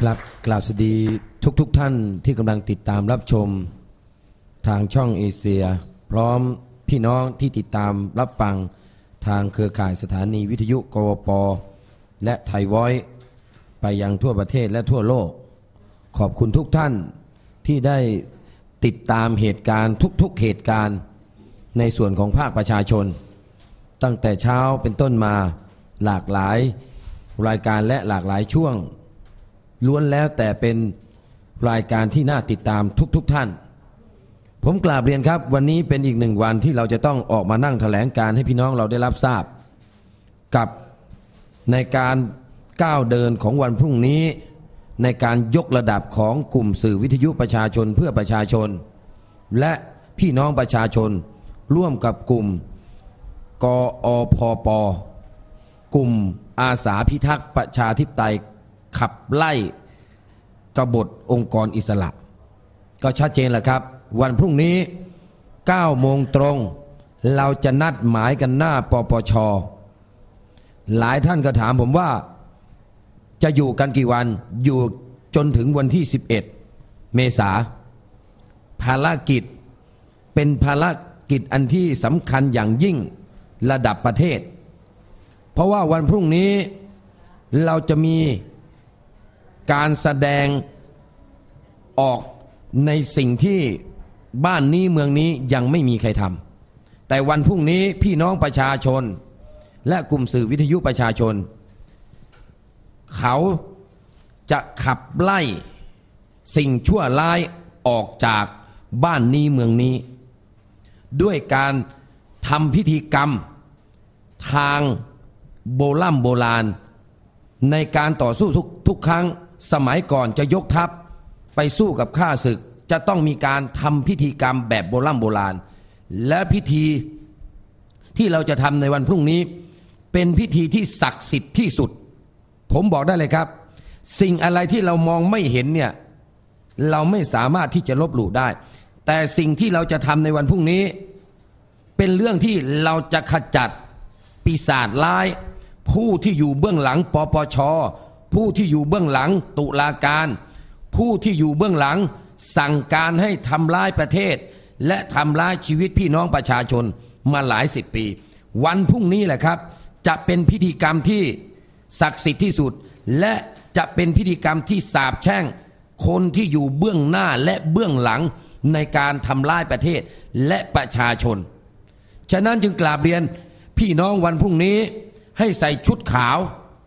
ครับกราบสวัสดีทุกท่านที่กำลังติดตามรับชมทางช่องเอเชียพร้อมพี่น้องที่ติดตามรับฟังทางเครือข่ายสถานีวิทยุกวป.และไทย Voice ไปยังทั่วประเทศและทั่วโลกขอบคุณทุกท่านที่ได้ติดตามเหตุการณ์ทุกเหตุการณ์ในส่วนของภาคประชาชนตั้งแต่เช้าเป็นต้นมาหลากหลายรายการและหลากหลายช่วงล้วนแล้วแต่เป็นรายการที่น่าติดตามทุกท่านผมกราบเรียนครับวันนี้เป็นอีกหนึ่งวันที่เราจะต้องออกมานั่งแถลงการให้พี่น้องเราได้รับทราบกับในการก้าวเดินของวันพรุ่งนี้ในการยกระดับของกลุ่มสื่อวิทยุประชาชนเพื่อประชาชนและพี่น้องประชาชนร่วมกับกลุ่มกอพป.กลุ่มอาสาพิทักษ์ประชาธิปไตยขับไล่กบฏองค์กรอิสระก็ชัดเจนแหละครับวันพรุ่งนี้ 9 โมงตรงเราจะนัดหมายกันหน้าปปช.หลายท่านก็ถามผมว่าจะอยู่กันกี่วันอยู่จนถึงวันที่11 เมษายนภารกิจเป็นภารกิจอันที่สำคัญอย่างยิ่งระดับประเทศเพราะว่าวันพรุ่งนี้เราจะมีการแสดงออกในสิ่งที่บ้านนี้เมืองนี้ยังไม่มีใครทำแต่วันพรุ่งนี้พี่น้องประชาชนและกลุ่มสื่อวิทยุประชาชนเขาจะขับไล่สิ่งชั่วร้ายออกจากบ้านนี้เมืองนี้ด้วยการทำพิธีกรรมทางโบราณในการต่อสู้ทุกครั้งสมัยก่อนจะยกทัพไปสู้กับข้าศึกจะต้องมีการทำพิธีกรรมแบบโบราณและพิธีที่เราจะทำในวันพรุ่งนี้เป็นพิธีที่ศักดิ์สิทธิ์ที่สุดผมบอกได้เลยครับสิ่งอะไรที่เรามองไม่เห็นเนี่ยเราไม่สามารถที่จะลบหลู่ได้แต่สิ่งที่เราจะทำในวันพรุ่งนี้เป็นเรื่องที่เราจะขจัดปีศาจร้ายผู้ที่อยู่เบื้องหลังปปช.ผู้ที่อยู่เบื้องหลังตุลาการผู้ที่อยู่เบื้องหลังสั่งการให้ทำร้ายประเทศและทำร้ายชีวิตพี่น้องประชาชนมาหลายสิบปีวันพรุ่งนี้แหละครับจะเป็นพิธีกรรมที่ศักดิ์สิทธิ์ที่สุดและจะเป็นพิธีกรรมที่สาปแช่งคนที่อยู่เบื้องหน้าและเบื้องหลังในการทำร้ายประเทศและประชาชนฉะนั้นจึงกราบเรียนพี่น้องวันพรุ่งนี้ให้ใส่ชุดขาว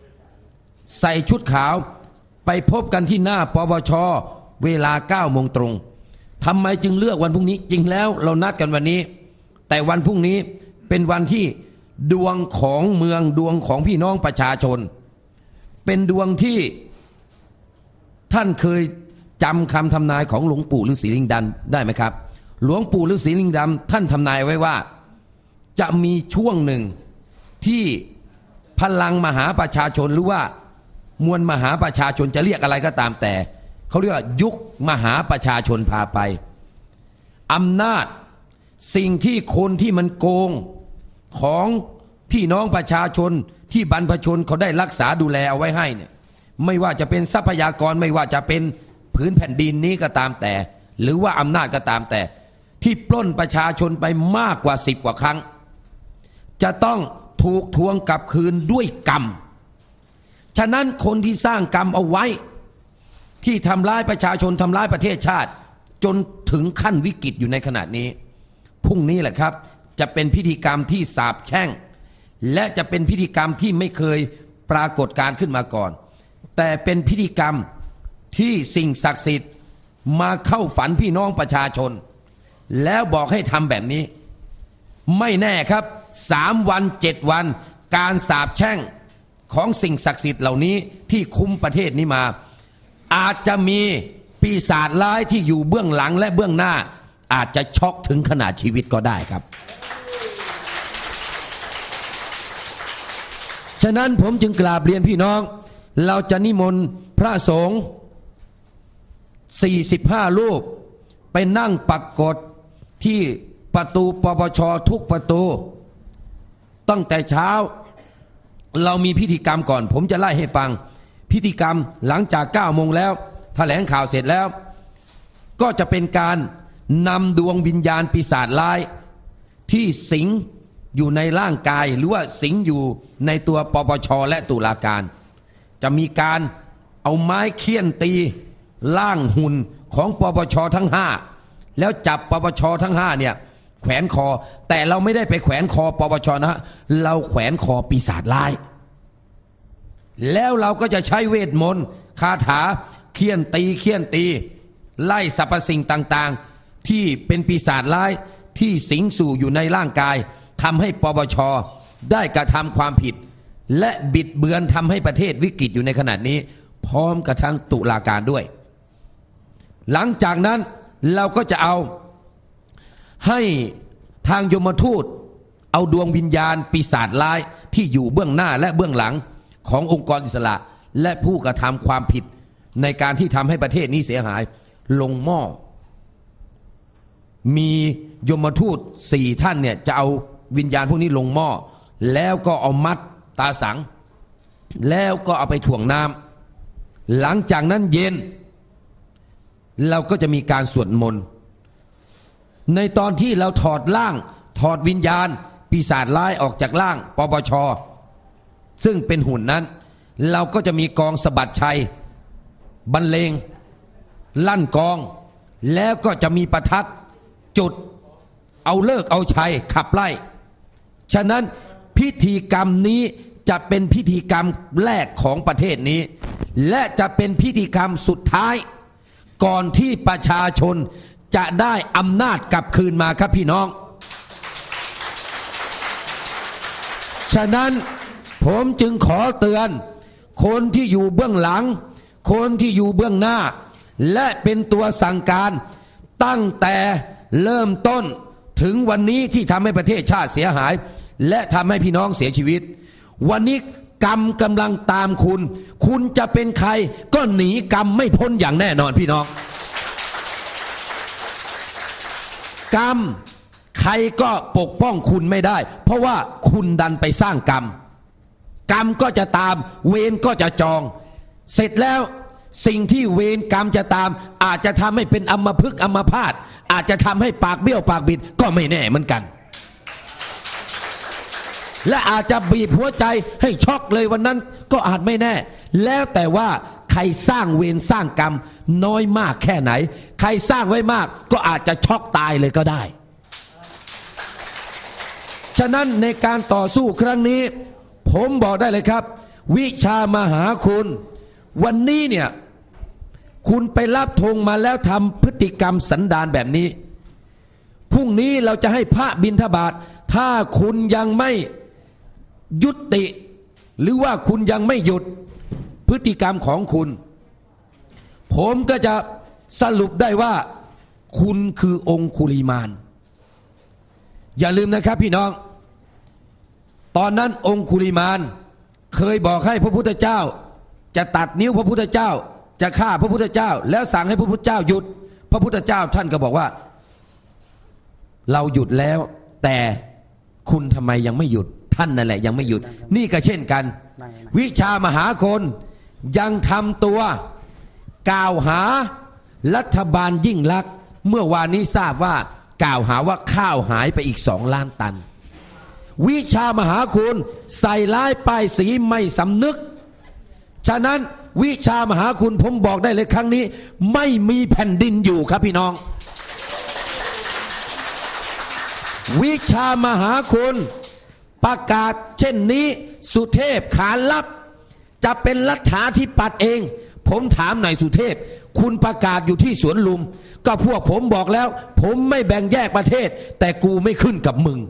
ไปพบกันที่หน้าปปช.เวลา 9 โมงตรงทำไมจึงเลือกวันพรุ่งนี้จริงแล้วเรานัดกันวันนี้แต่วันพรุ่งนี้เป็นวันที่ดวงของเมืองดวงของพี่น้องประชาชนเป็นดวงที่ท่านเคยจำคำทำนายของหลวงปู่ฤาษีลิงดำได้ไหมครับหลวงปู่ฤาษีลิงดำท่านทำนายไว้ว่าจะมีช่วงหนึ่งที่พลังมหาประชาชนหรือว่ามวลมหาประชาชนจะเรียกอะไรก็ตามแต่เขาเรียกว่ายุคมหาประชาชนพาไปอำนาจสิ่งที่คนที่มันโกงของพี่น้องประชาชนที่บรรพชนเขาได้รักษาดูแลเอาไว้ให้เนี่ยไม่ว่าจะเป็นทรัพยากรไม่ว่าจะเป็นผืนแผ่นดินนี้ก็ตามแต่หรือว่าอำนาจก็ตามแต่ที่ปล้นประชาชนไปมากกว่า10 กว่าครั้งจะต้องถูกทวงกลับคืนด้วยกรรมฉะนั้นคนที่สร้างกรรมเอาไว้ที่ทำร้ายประชาชนทำร้ายประเทศชาติจนถึงขั้นวิกฤตอยู่ในขณะนี้พรุ่งนี้แหละครับจะเป็นพิธีกรรมที่สาปแช่งและจะเป็นพิธีกรรมที่ไม่เคยปรากฏการขึ้นมาก่อนแต่เป็นพิธีกรรมที่สิ่งศักดิ์สิทธิ์มาเข้าฝันพี่น้องประชาชนแล้วบอกให้ทำแบบนี้ไม่แน่ครับ3 วัน 7 วันการสาปแช่งของสิ่งศักดิ์สิทธิ์เหล่านี้ที่คุ้มประเทศนี้มาอาจจะมีปีศาจร้ายที่อยู่เบื้องหลังและเบื้องหน้าอาจจะช็อกถึงขนาดชีวิตก็ได้ครับฉะนั้นผมจึงกราบเรียนพี่น้องเราจะนิมนต์พระสงฆ์45 รูปไปนั่งปักกฎที่ประตูปปช.ทุกประตูตั้งแต่เช้าเรามีพิธีกรรมก่อนผมจะไล่ให้ฟังพิธีกรรมหลังจาก9 โมงแล้วแถลงข่าวเสร็จแล้วก็จะเป็นการนำดวงวิญญาณปีศาจร้ายที่สิงอยู่ในร่างกายหรือว่าสิงอยู่ในตัวปปชและตุลาการจะมีการเอาไม้เคี่ยนตีร่างหุ่นของปปชทั้ง5แล้วจับปปชทั้ง5เนี่ยแขวนคอแต่เราไม่ได้ไปแขวนคอปปชนะเราแขวนคอปีศาจร้ายแล้วเราก็จะใช้เวทมนต์คาถาเคี่ยนตีไล่สรรพสิ่งต่างๆที่เป็นปีศาจร้ายที่สิงสู่อยู่ในร่างกายทำให้ปปชได้กระทำความผิดและบิดเบือนทำให้ประเทศวิกฤตอยู่ในขณะนี้พร้อมกับทั้งตุลาการด้วยหลังจากนั้นเราก็จะเอาให้ทางยมทูตเอาดวงวิญญาณปีศาจร้ายที่อยู่เบื้องหน้าและเบื้องหลังขององค์กรอิสระและผู้กระทำความผิดในการที่ทำให้ประเทศนี้เสียหายลงหม้อมียมทูต4 ท่านเนี่ยจะเอาวิญญาณพวกนี้ลงหม้อแล้วก็เอามัดตาสังแล้วก็เอาไปถ่วงน้ำหลังจากนั้นเย็นเราก็จะมีการสวดมนต์ในตอนที่เราถอดวิญญาณปีศาจร้ายออกจากร่างปปชซึ่งเป็นหุ่นนั้นเราก็จะมีกองสะบัดชัยบรรเลงลั่นกองแล้วก็จะมีประทัดจุดเอาเลิกเอาชัยขับไล่ฉะนั้นพิธีกรรมนี้จะเป็นพิธีกรรมแรกของประเทศนี้และจะเป็นพิธีกรรมสุดท้ายก่อนที่ประชาชนจะได้อำนาจกลับคืนมาครับพี่น้องฉะนั้นผมจึงขอเตือนคนที่อยู่เบื้องหลังคนที่อยู่เบื้องหน้าและเป็นตัวสั่งการตั้งแต่เริ่มต้นถึงวันนี้ที่ทำให้ประเทศชาติเสียหายและทำให้พี่น้องเสียชีวิตวันนี้กรรมกำลังตามคุณจะเป็นใครก็หนีกรรมไม่พ้นอย่างแน่นอนพี่น้องกรรมใครก็ปกป้องคุณไม่ได้เพราะว่าคุณดันไปสร้างกรรมก็จะตามเวรก็จะจองเสร็จแล้วสิ่งที่เวรกรรมจะตามอาจจะทำให้เป็นอัมพฤกษ์อัมพาตอาจจะทำให้ปากเบี้ยวปากบิดก็ไม่แน่เหมือนกันและอาจจะบีบหัวใจให้ช็อกเลยวันนั้นก็อาจไม่แน่แล้วแต่ว่าใครสร้างเวรสร้างกรรมน้อยมากแค่ไหนใครสร้างไว้มากก็อาจจะช็อกตายเลยก็ได้ฉะนั้นในการต่อสู้ครั้งนี้ผมบอกได้เลยครับวิชามหาคุณวันนี้เนี่ยคุณไปรับธงมาแล้วทำพฤติกรรมสันดานแบบนี้พรุ่งนี้เราจะให้พระบิณฑบาตถ้าคุณยังไม่ยุติหรือว่าคุณยังไม่หยุดพฤติกรรมของคุณผมก็จะสรุปได้ว่าคุณคือองคุลิมานอย่าลืมนะครับพี่น้องตอนนั้นองคุลิมานเคยบอกให้พระพุทธเจ้าจะตัดนิ้วพระพุทธเจ้าจะฆ่าพระพุทธเจ้าแล้วสั่งให้พระพุทธเจ้าหยุดพระพุทธเจ้าท่านก็บอกว่าเราหยุดแล้วแต่คุณทำไมยังไม่หยุดท่านนั่นแหละยังไม่หยุดนี่ก็เช่นกันวิชามหาคนยังทำตัวกล่าวหารัฐบาลยิ่งลักษณ์เมื่อวานนี้ทราบว่ากล่าวหาว่าข้าวหายไปอีก2 ล้านตันวิชามหาคุณใส่ร้ายป้ายสีไม่สำนึกฉะนั้นวิชามหาคุณผมบอกได้เลยครั้งนี้ไม่มีแผ่นดินอยู่ครับพี่น้องวิชามหาคุณประกาศเช่นนี้สุเทพขานรับจะเป็นรัฐาธิปัตย์เองผมถามหน่อยสุเทพคุณประกาศอยู่ที่สวนลุมก็พวกผมบอกแล้วผมไม่แบ่งแยกประเทศแต่กูไม่ขึ้นกับมึง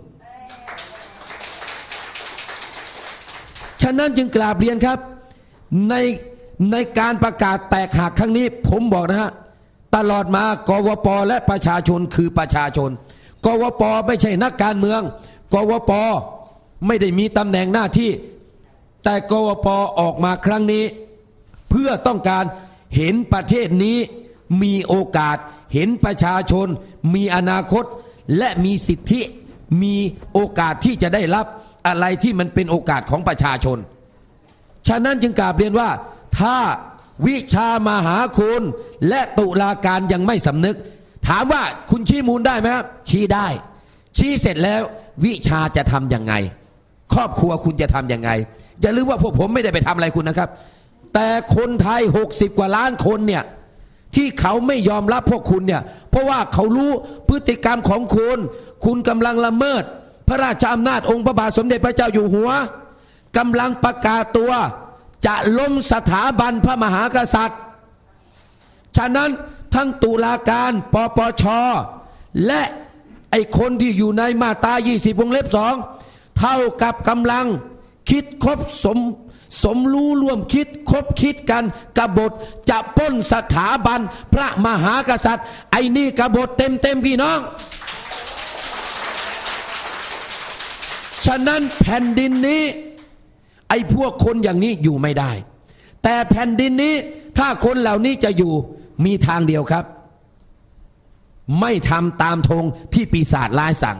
ฉะนั้นจึงกราบเรียนครับในการประกาศแตกหักครั้งนี้ผมบอกนะฮะตลอดมากวป.และประชาชนคือประชาชนกวป.ไม่ใช่นักการเมืองกวป.ไม่ได้มีตำแหน่งหน้าที่แต่กวป.ออกมาครั้งนี้เพื่อต้องการเห็นประเทศนี้มีโอกาสเห็นประชาชนมีอนาคตและมีสิทธิมีโอกาสที่จะได้รับอะไรที่มันเป็นโอกาสของประชาชนฉะนั้นจึงกราบเรียนว่าถ้าวิชามหาคุณและตุลาการยังไม่สำนึกถามว่าคุณชี้มูลได้ไหมครับชี้ได้ชี้เสร็จแล้ววิชาจะทำยังไงครอบครัวคุณจะทำยังไงอย่าลืมว่าพวกผมไม่ได้ไปทำอะไรคุณนะครับแต่คนไทย60 กว่าล้านคนเนี่ยที่เขาไม่ยอมรับพวกคุณเนี่ยเพราะว่าเขารู้พฤติกรรมของคุณกำลังละเมิดพระราชอำนาจองค์พระบาทสมเด็จพระเจ้าอยู่หัวกำลังประกาศตัวจะล้มสถาบันพระมหากษัตริย์ฉะนั้นทั้งตุลาการปปชและไอ้คนที่อยู่ในมาตรา20 วงเล็บ 2เท่ากับกำลังคิดคบสมรู้ร่วมคิดคบคิดกันกบฏจะปล้นสถาบันพระมหากษัตริย์ไอ้นี่กบฏเต็มพี่น้องฉะนั้นแผ่นดินนี้ไอ้พวกคนอย่างนี้อยู่ไม่ได้แต่แผ่นดินนี้ถ้าคนเหล่านี้จะอยู่มีทางเดียวครับไม่ทำตามธงที่ปีศาจร้ายสั่ง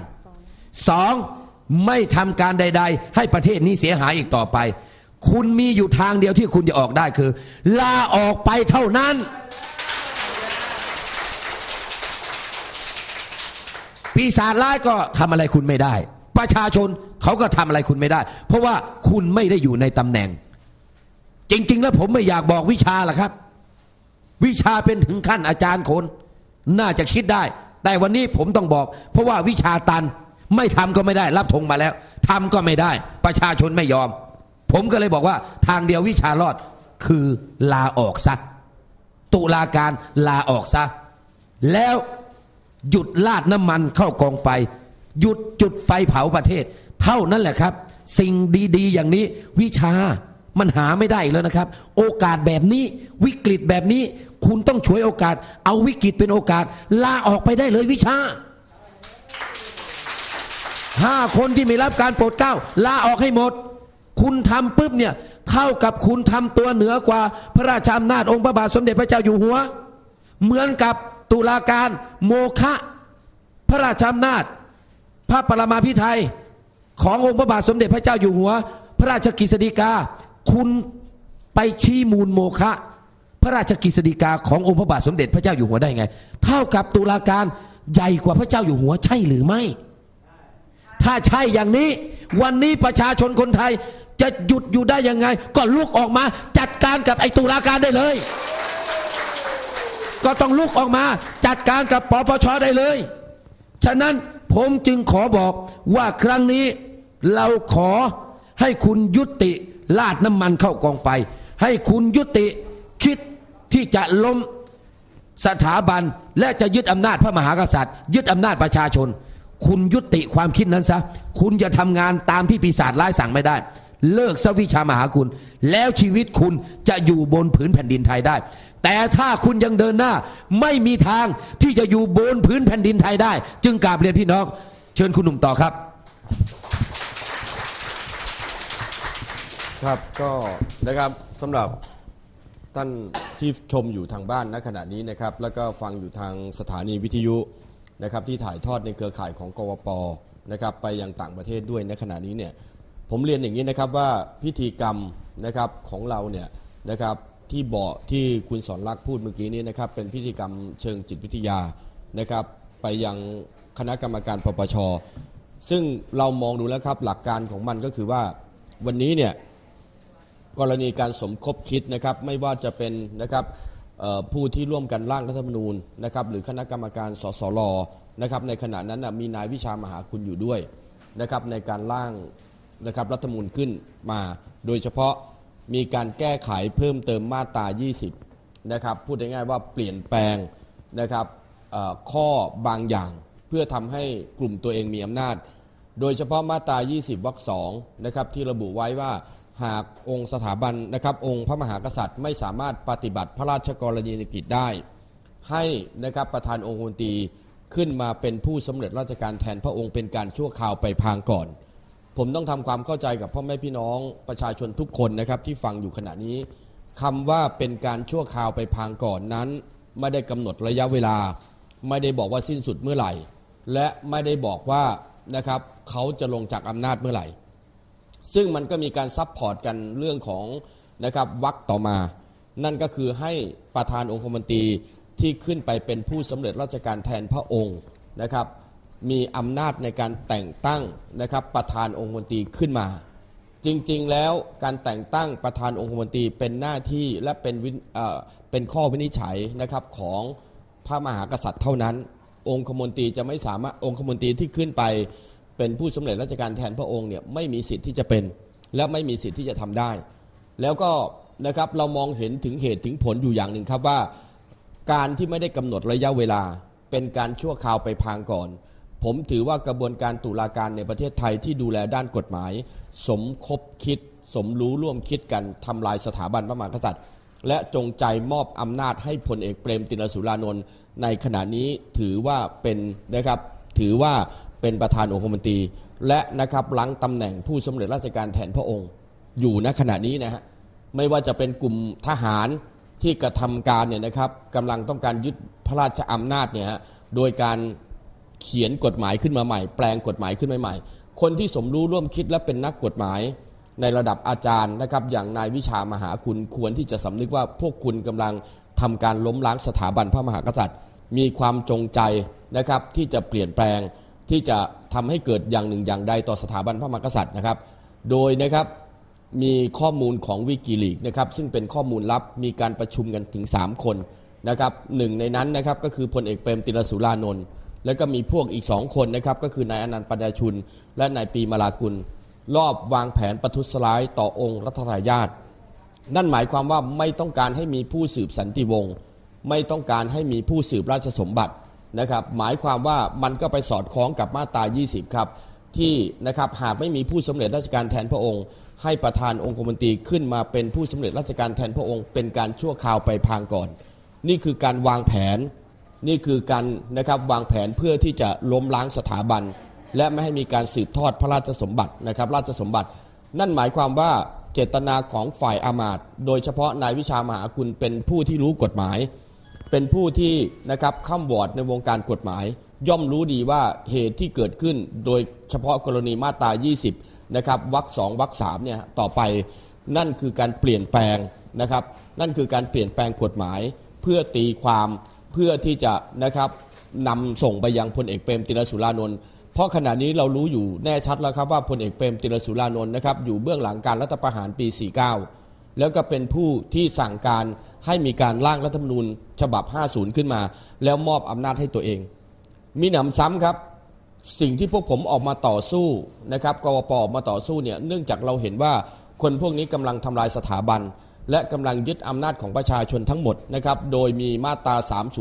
2ไม่ทำการใดๆให้ประเทศนี้เสียหายอีกต่อไปคุณมีอยู่ทางเดียวที่คุณจะออกได้คือลาออกไปเท่านั้นปีศาจร้ายก็ทำอะไรคุณไม่ได้ประชาชนเขาก็ทำอะไรคุณไม่ได้เพราะว่าคุณไม่ได้อยู่ในตำแหน่งจริงๆแล้วผมไม่อยากบอกวิชาหรอกครับวิชาเป็นถึงขั้นอาจารย์คนน่าจะคิดได้แต่วันนี้ผมต้องบอกเพราะว่าวิชาตันไม่ทำก็ไม่ได้รับธงมาแล้วทำก็ไม่ได้ประชาชนไม่ยอมผมก็เลยบอกว่าทางเดียววิชารอดคือลาออกซะตุลาการลาออกซะแล้วหยุดลาดน้ำมันเข้ากองไฟหยุดจุดไฟเผาประเทศเท่านั้นแหละครับสิ่งดีๆอย่างนี้วิชามันหาไม่ได้แล้วนะครับโอกาสแบบนี้วิกฤตแบบนี้คุณต้องฉวยโอกาสเอาวิกฤตเป็นโอกาสลาออกไปได้เลยวิชา5 คนที่ไม่รับการโปรดเกล้าลาออกให้หมดคุณทำปุ๊บเนี่ยเท่ากับคุณทำตัวเหนือกว่าพระราชอำนาจองค์พระบาทสมเด็จพระเจ้าอยู่หัวเหมือนกับตุลาการโมฆะพระราชอำนาจพระปรมาภิไธยขององค์พระบาทสมเด็จพระเจ้าอยู่หัวพระราชกฤษฎีกาคุณไปชี้มูลโมฆะพระราชกฤษฎีกาขององค์พระบาทสมเด็จพระเจ้าอยู่หัวได้ไงเท่ากับตุลาการใหญ่กว่าพระเจ้าอยู่หัวใช่หรือไม่ถ้าใช่อย่างนี้วันนี้ประชาชนคนไทยจะหยุดอยู่ได้ยังไงก็ลุกออกมาจัดการกับไอ้ตุลาการได้เลยก็ต้องลุกออกมาจัดการกับปปชได้เลยฉะนั้นผมจึงขอบอกว่าครั้งนี้เราขอให้คุณยุติลาดน้ำมันเข้ากองไฟให้คุณยุติคิดที่จะล้มสถาบันและจะยึดอำนาจพระมหากษัตริย์ยึดอำนาจประชาชนคุณยุติความคิดนั้นซะคุณจะทำงานตามที่ปีศาจร้ายสั่งไม่ได้เลิกซะวิชามหาคุณแล้วชีวิตคุณจะอยู่บนผืนแผ่นดินไทยได้แต่ถ้าคุณยังเดินหน้าไม่มีทางที่จะอยู่บนพื้นแผ่นดินไทยได้จึงกราบเรียนพี่น้องเชิญคุณหนุ่มต่อครับครับก็นะครับสำหรับท่านที่ชมอยู่ทางบ้านณขณะนี้นะครับแล้วก็ฟังอยู่ทางสถานีวิทยุนะครับที่ถ่ายทอดในเครือข่ายของกวป.นะครับไปยังต่างประเทศด้วยในขณะนี้เนี่ยผมเรียนอย่างนี้นะครับว่าพิธีกรรมนะครับของเราเนี่ยนะครับที่บอกที่คุณสอนรักพูดเมื่อกี้นี้นะครับเป็นพิธีกรรมเชิงจิตวิทยานะครับไปยังคณะกรรมการปปช.ซึ่งเรามองดูแล้วครับหลักการของมันก็คือว่าวันนี้เนี่ยกรณีการสมคบคิดนะครับไม่ว่าจะเป็นนะครับผู้ที่ร่วมกันร่างรัฐธรรมนูญนะครับหรือคณะกรรมการสสรนะครับในขณะนั้นมีนายวิชามหาคุณอยู่ด้วยนะครับในการร่างนะครับรัฐธรรมนูญขึ้นมาโดยเฉพาะมีการแก้ไขเพิ่มเติมมาตรา20นะครับพูดง่ายๆว่าเปลี่ยนแปลงนะครับข้อบางอย่างเพื่อทำให้กลุ่มตัวเองมีอำนาจโดยเฉพาะมาตรา20 วรรค 2นะครับที่ระบุไว้ว่าหากองค์สถาบันนะครับองค์พระมหากษัตริย์ไม่สามารถปฏิบัติพระราชกรณียกิจได้ให้นะครับประธานองค์คมนตรีขึ้นมาเป็นผู้สำเร็จราชการแทนพระองค์เป็นการชั่วคราวไปพางก่อนผมต้องทำความเข้าใจกับพ่อแม่พี่น้องประชาชนทุกคนนะครับที่ฟังอยู่ขณะนี้คำว่าเป็นการชั่วคราวไปพางก่อนนั้นไม่ได้กำหนดระยะเวลาไม่ได้บอกว่าสิ้นสุดเมื่อไหร่และไม่ได้บอกว่านะครับเขาจะลงจากอำนาจเมื่อไหร่ซึ่งมันก็มีการซัพพอร์ตกันเรื่องของนะครับวรรคต่อมานั่นก็คือให้ประธานองคมนตรีที่ขึ้นไปเป็นผู้สำเร็จราชการแทนพระองค์นะครับมีอำนาจในการแต่งตั้งนะครับประธานองคมนตรีขึ้นมาจริงๆแล้วการแต่งตั้งประธานองคมนตรีเป็นหน้าที่และเป็นข้อวินิจฉัยนะครับของพระมหากษัตริย์เท่านั้นองคมนตรีจะไม่สามารถองคมนตรีที่ขึ้นไปเป็นผู้สำเร็จราชการแทนพระองค์เนี่ยไม่มีสิทธิ์ที่จะเป็นและไม่มีสิทธิ์ที่จะทำได้แล้วก็นะครับเรามองเห็นถึงเหตุถึงผลอยู่อย่างหนึ่งครับว่าการที่ไม่ได้กำหนดระยะเวลาเป็นการชั่วคราวไปพางก่อนผมถือว่ากระบวนการตุลาการในประเทศไทยที่ดูแลด้านกฎหมายสมคบคิดสมรู้ร่วมคิดกันทำลายสถาบันพระมหากษัตริย์และจงใจมอบอำนาจให้พลเอกเปรมติณสุรานนท์ในขณะนี้ถือว่าเป็นนะครับถือว่าเป็นประธานองคมนตรีและนะครับล้างตำแหน่งผู้สำเร็จราชการแทนพระองค์อยู่ณขณะนี้นะฮะไม่ว่าจะเป็นกลุ่มทหารที่กระทำการเนี่ยนะครับกำลังต้องการยึดพระราชอำนาจเนี่ยฮะโดยการเขียนกฎหมายขึ้นมาใหม่แปลงกฎหมายขึ้นมาใหม่คนที่สมรู้ร่วมคิดและเป็นนักกฎหมายในระดับอาจารย์นะครับอย่างนายวิชามหาคุณควรที่จะสำนึกว่าพวกคุณกำลังทำการล้มล้างสถาบันพระมหากษัตริย์มีความจงใจนะครับที่จะเปลี่ยนแปลงที่จะทำให้เกิดอย่างหนึ่งอย่างใดต่อสถาบันพระมหากษัตริย์นะครับโดยนะครับมีข้อมูลของวิกิลีกนะครับซึ่งเป็นข้อมูลลับมีการประชุมกันถึง3คนนะครับหนึ่งในนั้นนะครับก็คือพลเอกเปรมติณสุรานนท์แล้วก็มีพวกอีก2คนนะครับก็คือนายอนันต์ปัญญาชุนและนายปีมาลากุลรอบวางแผนประทุษร้ายต่อองค์รัชทายาทนั่นหมายความว่าไม่ต้องการให้มีผู้สืบสันติวงศ์ไม่ต้องการให้มีผู้สืบราชสมบัตินะครับหมายความว่ามันก็ไปสอดคล้องกับมาตรา20ครับที่นะครับหากไม่มีผู้สำเร็จราชการแทนพระองค์ให้ประธานองคมนตรีขึ้นมาเป็นผู้สำเร็จราชการแทนพระองค์เป็นการชั่วคราวไปพางก่อนนี่คือการวางแผนนี่คือการนะครับวางแผนเพื่อที่จะล้มล้างสถาบันและไม่ให้มีการสืบทอดพระราชสมบัตินะครับราชสมบัตินั่นหมายความว่าเจตนาของฝ่ายอามาตย์โดยเฉพาะนายวิชามหาคุณเป็นผู้ที่รู้กฎหมายเป็นผู้ที่นะครับข้ามวอร์ดในวงการกฎหมายย่อมรู้ดีว่าเหตุที่เกิดขึ้นโดยเฉพาะกรณีมาตรา20นะครับวรรค2วรรค3เนี่ยต่อไปนั่นคือการเปลี่ยนแปลงนะครับนั่นคือการเปลี่ยนแปลงกฎหมายเพื่อตีความเพื่อที่จะนะครับนำส่งไปยังพลเอกเปรมติณสุรานนท์เพราะขณะนี้เรารู้อยู่แน่ชัดแล้วครับว่าพลเอกเปรมติณสุรานนท์นะครับอยู่เบื้องหลังการรัฐประหารปี49แล้วก็เป็นผู้ที่สั่งการให้มีการร่างรัฐธรรมนูญฉบับ50ขึ้นมาแล้วมอบอำนาจให้ตัวเองมีหนำซ้ำครับสิ่งที่พวกผมออกมาต่อสู้นะครับกวป.ออกมาต่อสู้เนี่ยเนื่องจากเราเห็นว่าคนพวกนี้กำลังทำลายสถาบันและกำลังยึดอำนาจของประชาชนทั้งหมดนะครับโดยมีมาตรา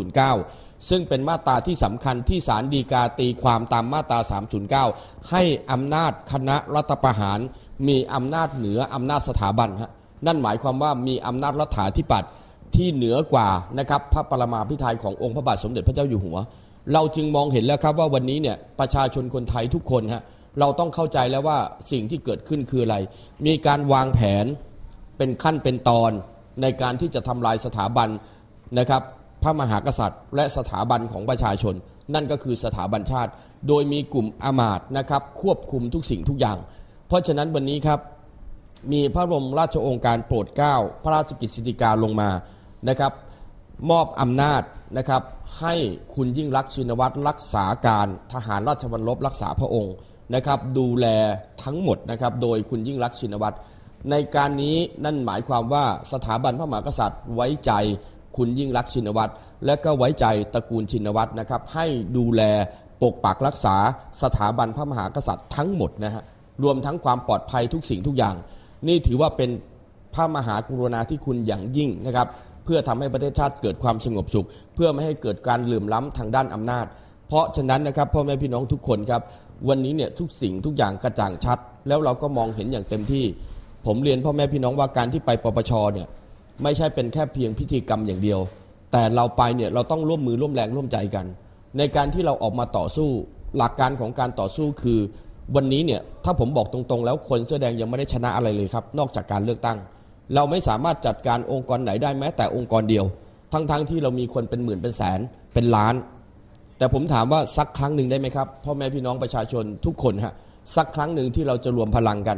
309ซึ่งเป็นมาตราที่สำคัญที่ศาลฎีกาตีความตามมาตรา309ให้อำนาจคณะรัฐประหารมีอำนาจเหนืออำนาจสถาบันฮะนั่นหมายความว่ามีอำนาจรัฐาธิปัตย์ที่เหนือกว่านะครับพระปรมาภิไธยขององค์พระบาทสมเด็จพระเจ้าอยู่หัวเราจึงมองเห็นแล้วครับว่าวันนี้เนี่ยประชาชนคนไทยทุกคนฮะเราต้องเข้าใจแล้วว่าสิ่งที่เกิดขึ้นคืออะไรมีการวางแผนเป็นขั้นเป็นตอนในการที่จะทำลายสถาบันนะครับพระมหากษัตริย์และสถาบันของประชาชนนั่นก็คือสถาบันชาติโดยมีกลุ่มอามาตย์นะครับควบคุมทุกสิ่งทุกอย่างเพราะฉะนั้นวันนี้ครับมีพระบรมราชโองการโปรดเกล้าพระราชกฤษฎีกาลงมานะครับมอบอำนาจนะครับให้คุณยิ่งลักษณ์ชินวัตรรักษาการทหารราชบัลลบรักษาพระองค์นะครับดูแลทั้งหมดนะครับโดยคุณยิ่งลักษณ์ชินวัตรในการนี้นั่นหมายความว่าสถาบันพระมหากษัตริย์ไว้ใจคุณยิ่งลักษณ์ชินวัตรและก็ไว้ใจตระกูลชินวัตรนะครับให้ดูแลปกปักรักษาสถาบันพระมหากษัตริย์ทั้งหมดนะฮะรวมทั้งความปลอดภัยทุกสิ่งทุกอย่างนี่ถือว่าเป็นพระมหากรุณาธิคุณอย่างยิ่งนะครับเพื่อทำให้ประเทศชาติเกิดความสงบสุขเพื่อไม่ให้เกิดการเหลื่อมล้ำทางด้านอำนาจเพราะฉะนั้นนะครับพ่อแม่พี่น้องทุกคนครับวันนี้เนี่ยทุกสิ่งทุกอย่างกระจ่างชัดแล้วเราก็มองเห็นอย่างเต็มที่ผมเรียนพ่อแม่พี่น้องว่าการที่ไปปปชเนี่ยไม่ใช่เป็นแค่เพียงพิธีกรรมอย่างเดียวแต่เราไปเนี่ยเราต้องร่วมมือร่วมแรงร่วมใจกันในการที่เราออกมาต่อสู้หลักการของการต่อสู้คือวันนี้เนี่ยถ้าผมบอกตรงๆแล้วคนเสื้อแดงยังไม่ได้ชนะอะไรเลยครับนอกจากการเลือกตั้งเราไม่สามารถจัดการองค์กรไหนได้แม้แต่องค์กรเดียวทั้งที่เรามีคนเป็นหมื่นเป็นแสนเป็นล้านแต่ผมถามว่าสักครั้งหนึ่งได้ไหมครับพ่อแม่พี่น้องประชาชนทุกคนฮะสักครั้งหนึ่งที่เราจะรวมพลังกัน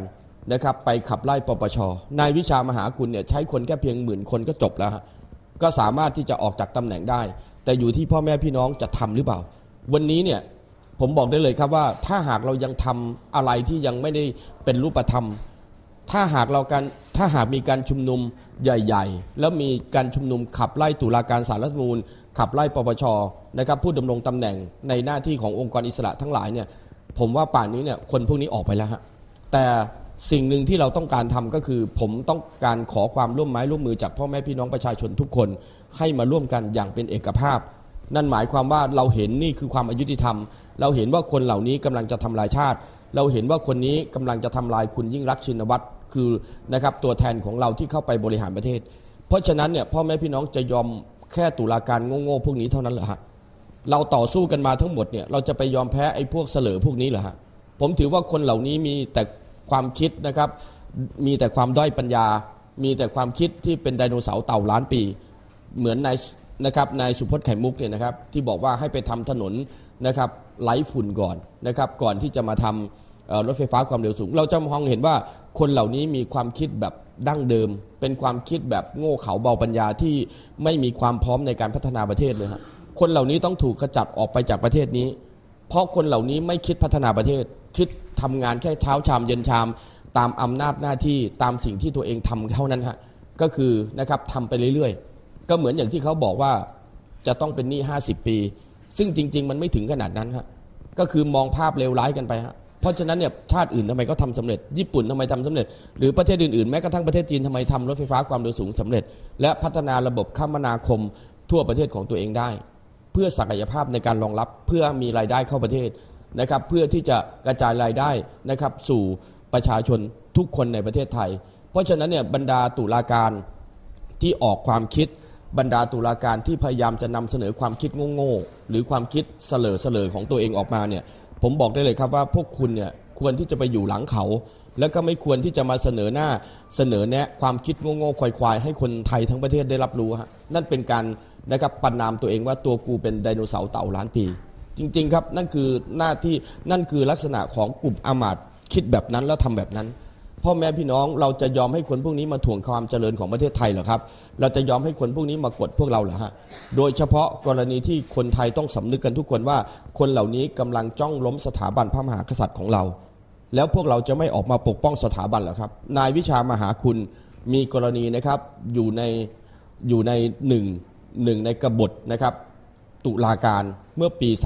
นะครับไปขับไล่ปปช.นายวิชามหาคุณเนี่ยใช้คนแค่เพียง10,000 คนก็จบแล้วฮะก็สามารถที่จะออกจากตำแหน่งได้แต่อยู่ที่พ่อแม่พี่น้องจะทำหรือเปล่าวันนี้เนี่ยผมบอกได้เลยครับว่าถ้าหากเรายังทำอะไรที่ยังไม่ได้เป็นรูปธรรมถ้าหากมีการชุมนุมใหญ่ๆแล้วมีการชุมนุมขับไล่ตุลาการศาลรัฐธรรมนูญขับไล่ปปช.นะครับผู้ดำรงตำแหน่งในหน้าที่ขององค์กรอิสระทั้งหลายเนี่ยผมว่าป่านนี้เนี่ยคนพวกนี้ออกไปแล้วฮะแต่สิ่งหนึ่งที่เราต้องการทำก็คือผมต้องการขอความร่วมมือจากพ่อแม่พี่น้องประชาชนทุกคนให้มาร่วมกันอย่างเป็นเอกภาพนั่นหมายความว่าเราเห็นนี่คือความอายุติธรรมเราเห็นว่าคนเหล่านี้กำลังจะทำลายชาติเราเห็นว่าคนนี้กำลังจะทำลายคุณยิ่งรักษณ์ชินวัตรคือนะครับตัวแทนของเราที่เข้าไปบริหารประเทศเพราะฉะนั้นเนี่ยพ่อแม่พี่น้องจะยอมแค่ตุลาการโง่ๆพวกนี้เท่านั้นเหรอฮะเราต่อสู้กันมาทั้งหมดเนี่ยเราจะไปยอมแพ้ไอ้พวกเสลอพวกนี้เหรอฮะผมถือว่าคนเหล่านี้มีแต่ความคิดนะครับมีแต่ความด้อยปัญญามีแต่ความคิดที่เป็นไดโนเสาร์เต่าล้านปีเหมือนนายสุพจน์ไข่มุกเนี่ยนะครับที่บอกว่าให้ไปทำถนนนะครับไร้ฝุ่นก่อนนะครับก่อนที่จะมาทำรถไฟฟ้าความเร็วสูงเราจะมองเห็นว่าคนเหล่านี้มีความคิดแบบดั้งเดิมเป็นความคิดแบบโง่เขลาเบาปัญญาที่ไม่มีความพร้อมในการพัฒนาประเทศเลยครับคนเหล่านี้ต้องถูกขจัดออกไปจากประเทศนี้เพราะคนเหล่านี้ไม่คิดพัฒนาประเทศคิดทำงานแค่เช้าชามเย็นชามตามอำนาจหน้าที่ตามสิ่งที่ตัวเองทำเท่านั้นฮะก็คือนะครับทำไปเรื่อยๆก็เหมือนอย่างที่เขาบอกว่าจะต้องเป็นหนี้50 ปีซึ่งจริงๆมันไม่ถึงขนาดนั้นฮะก็คือมองภาพเลวร้ายกันไปฮะเพราะฉะนั้นเนี่ยชาติอื่นทำไมก็ทำสำเร็จญี่ปุ่นทำไมทำสำเร็จหรือประเทศอื่นๆแม้กระทั่งประเทศจีนทำไมทำรถไฟฟ้าความเร็วสูงสำเร็จและพัฒนาระบบคมนาคมทั่วประเทศของตัวเองได้เพื่อศักยภาพในการรองรับเพื่อมีรายได้เข้าประเทศนะครับเพื่อที่จะกระจายรายได้นะครับสู่ประชาชนทุกคนในประเทศไทยเพราะฉะนั้นเนี่ยบรรดาตุลาการที่ออกความคิดบรรดาตุลาการที่พยายามจะนำเสนอความคิดโง่ๆหรือความคิดเสลอของตัวเองออกมาเนี่ยผมบอกได้เลยครับว่าพวกคุณเนี่ยควรที่จะไปอยู่หลังเขาแล้วก็ไม่ควรที่จะมาเสนอแนะความคิดโง่ๆควายๆให้คนไทยทั้งประเทศได้รับรู้ฮะนั่นเป็นการนะครับประณามตัวเองว่าตัวกูเป็นไดโนเสาร์เต่าล้านปีจริงๆครับนั่นคือหน้าที่นั่นคือลักษณะของกลุ่มอามาตย์คิดแบบนั้นแล้วทำแบบนั้นพ่อแม่พี่น้องเราจะยอมให้คนพวกนี้มาถ่วงความเจริญของประเทศไทยเหรอครับเราจะยอมให้คนพวกนี้มากดพวกเราเหรอฮะโดยเฉพาะกรณีที่คนไทยต้องสำนึกกันทุกคนว่าคนเหล่านี้กำลังจ้องล้มสถาบันพระมหากษัตริย์ของเราแล้วพวกเราจะไม่ออกมาปกป้องสถาบันเหรอครับนายวิชามหาคุณมีกรณีนะครับอยู่ในหนึ่งในกบฏนะครับตุลาการเมื่อปี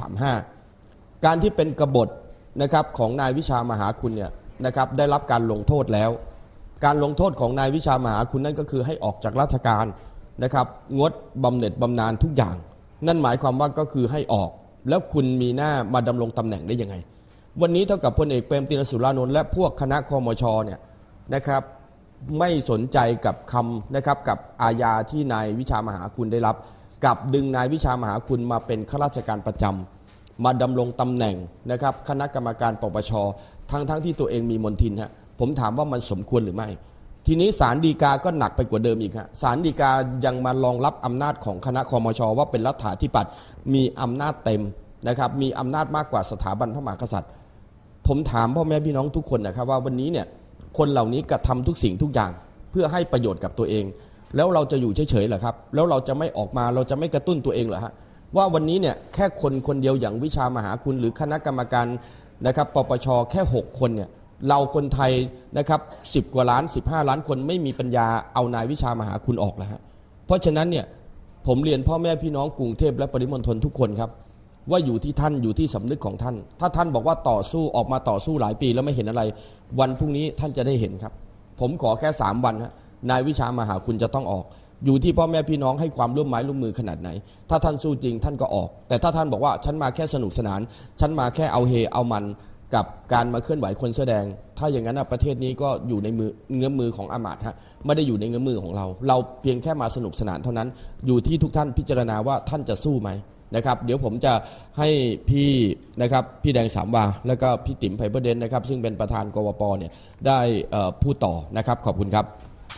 35การที่เป็นกบฏนะครับของนายวิชามหาคุณเนี่ยนะครับได้รับการลงโทษแล้วการลงโทษของนายวิชามหาคุณนั่นก็คือให้ออกจากราชการนะครับงดบำเหน็จบำนาญทุกอย่างนั่นหมายความว่าก็คือให้ออกแล้วคุณมีหน้ามาดำรงตำแหน่งได้ยังไงวันนี้เท่ากับพลเอกเปรมติณสุรานนท์และพวกคณะคมช.เนี่ยนะครับไม่สนใจกับคำนะครับกับอาญาที่นายวิชามหาคุณได้รับกับดึงนายวิชามหาคุณมาเป็นข้าราชการประจำมาดำรงตำแหน่งนะครับคณะกรรมการปปช.ทั้งที่ตัวเองมีมนทินฮะผมถามว่ามันสมควรหรือไม่ทีนี้ศาลฎีกาก็หนักไปกว่าเดิมอีกฮะศาลฎีกายังมารองรับอำนาจของคณะคมช.ว่าเป็นรัฐาธิปัตย์มีอำนาจเต็มนะครับมีอำนาจมากกว่าสถาบันพระมหากษัตริย์ผมถามพ่อแม่พี่น้องทุกคนนะครับว่าวันนี้เนี่ยคนเหล่านี้กระทำทุกสิ่งทุกอย่างเพื่อให้ประโยชน์กับตัวเองแล้วเราจะอยู่เฉยๆเหรอครับแล้วเราจะไม่ออกมาเราจะไม่กระตุ้นตัวเองเหรอฮะว่าวันนี้เนี่ยแค่คนเดียวอย่างวิชามหาคุณหรือคณะกรรมการนะครับปปช.แค่6 คนเนี่ยเราคนไทยนะครับ10 กว่าล้าน15 ล้านคนไม่มีปัญญาเอานายวิชามหาคุณออกแล้วฮะเพราะฉะนั้นเนี่ยผมเรียนพ่อแม่พี่น้องกรุงเทพและปริมณฑลทุกคนครับว่าอยู่ที่ท่านอยู่ที่สำนึกของท่านถ้าท่านบอกว่าต่อสู้ออกมาต่อสู้หลายปีแล้วไม่เห็นอะไรวันพรุ่งนี้ท่านจะได้เห็นครับผมขอแค่3 วันฮะนายวิชามหาคุณจะต้องออกอยู่ที่พ่อแม่พี่น้องให้ความร่วมมือขนาดไหนถ้าท่านสู้จริงท่านก็ออกแต่ถ้าท่านบอกว่าฉันมาแค่สนุกสนานฉันมาแค่เอาเฮเอามันกับการมาเคลื่อนไหวคนเสื้อแดงถ้าอย่างนั้นประเทศนี้ก็อยู่ในเงื้อมือของอามาตย์ฮะไม่ได้อยู่ในเงื้อมือของเราเพียงแค่มาสนุกสนานเท่านั้นอยู่ที่ทุกท่านพิจารณาว่าท่านจะสู้ไหมนะครับเดี๋ยวผมจะให้พี่นะครับพี่แดงสามวาแล้วก็พี่ติ๋มไพเบอร์เดนนะครับซึ่งเป็นประธานกวป.เนี่ยได้พูดต่อนะครับขอบคุณครับ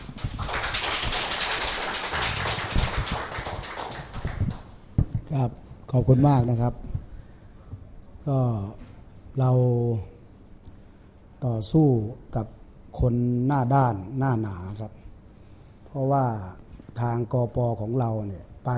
ครับขอบคุณมากนะครับก็เราต่อสู้กับคนหน้าด้านหน้าหนาครับ เพราะว่าทางกป.ของเราเนี่ยไป